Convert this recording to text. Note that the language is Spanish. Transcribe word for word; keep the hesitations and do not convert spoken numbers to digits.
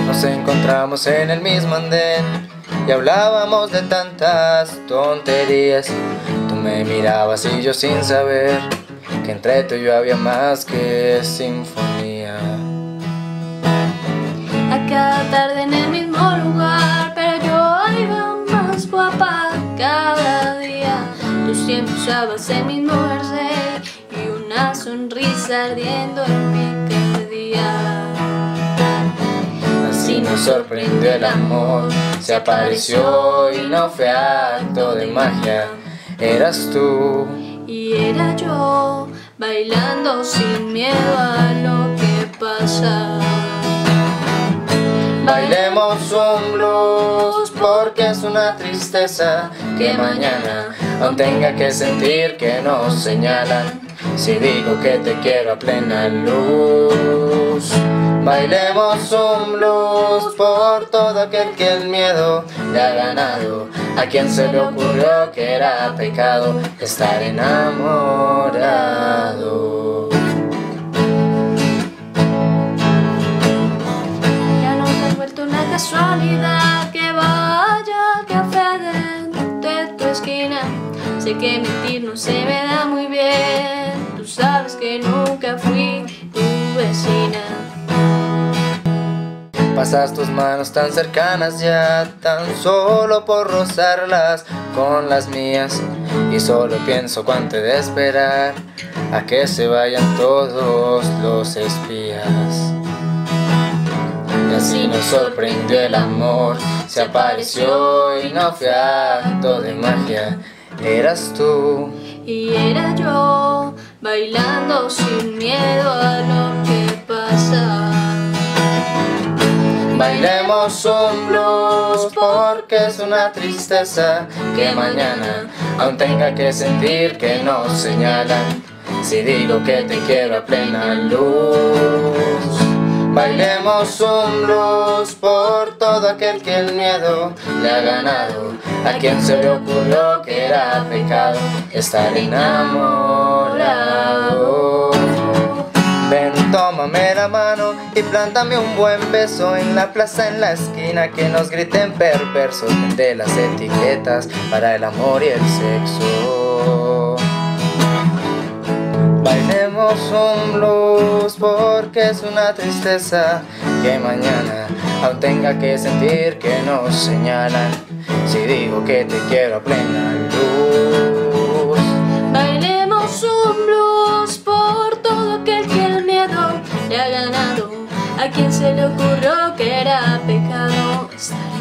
Nos encontramos en el mismo andén y hablábamos de tantas tonterías. Tú me mirabas y yo sin saber que entre tú y yo había más que sinfonía. A cada tarde en el mismo lugar, pero yo iba más guapa cada día. Tú siempre usabas el mismo jersey y una sonrisa ardiendo en picardía. Así nos sorprendió el amor, se apareció y no fue acto de magia. Eras tú y era yo, bailando sin miedo a lo que pasa. Bailemos un blues porque es una tristeza que mañana aún tenga que sentir que nos señalan. Si digo que te quiero a plena luz. Bailemos un blues por todo aquel que el miedo le ha ganado. A quien se le ocurrió que era pecado estar enamorado. Ya no se ha vuelto una casualidad que vaya al café de tu esquina. Sé que mentir no se me da muy bien. Tú sabes que nunca fui tu vecina. Pasas tus manos tan cercanas ya, tan solo por rozarlas con las mías. Y solo pienso cuánto he de esperar a que se vayan todos los espías. Y así nos sorprendió el amor, se apareció y no fue acto de magia. Eras tú y era yo, bailando sin miedo a lo que pasa. Bailemos un blues porque es una tristeza que mañana aún tenga que sentir que nos señalan. Si digo que te quiero a plena luz. Bailemos un blues por todo aquel que el miedo le ha ganado. A quien se le ocurrió que era pecado estar enamorado. Ven, tómame la mano y plántame un buen beso en la plaza, en la esquina, que nos griten perversos de las etiquetas para el amor y el sexo. Bailemos un blues porque es una tristeza que mañana aún tenga que sentir que nos señalan. Si digo que te quiero a plena luz. Bailemos un blues por todo aquel que el miedo le ha ganado. A quien se le ocurrió que era pecado estar